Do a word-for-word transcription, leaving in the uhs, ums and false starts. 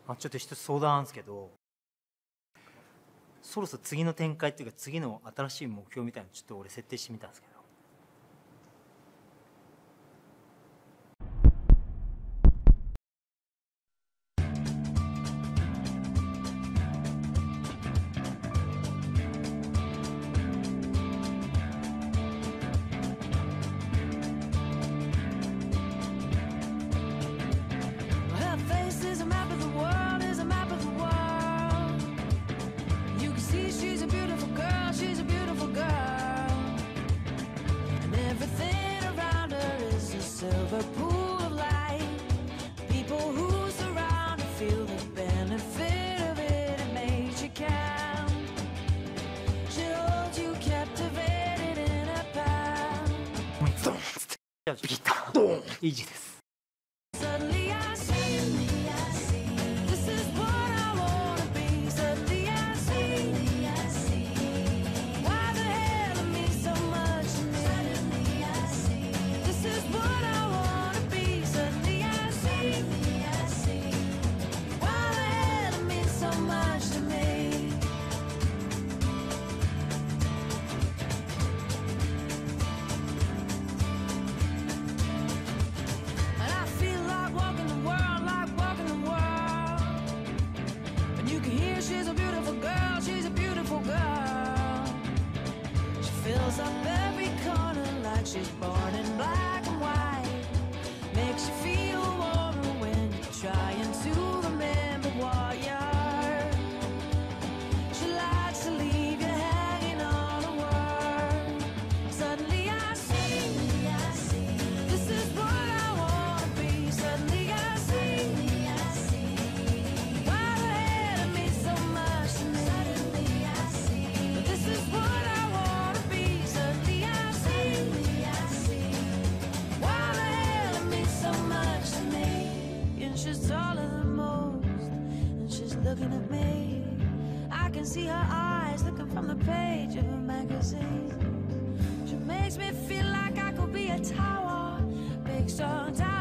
あ、ちょっと一つ相談なんですけど、そろそろ次の展開っていうか次の新しい目標みたいなのちょっと俺設定してみたんですけど。 ギタードーンイージーです。 Fills up every corner like she's born in black and white. Makes you feel warmer when you're trying to remember what you are. She likes to leave you hanging on a word. Suddenly I see, this is what I wanna be. Suddenly I see, why the hell it means so much to me. Suddenly I see, this is what I she's taller than most, and she's looking at me. I can see her eyes looking from the page of a magazine. She makes me feel like I could be a tower, big strong tower.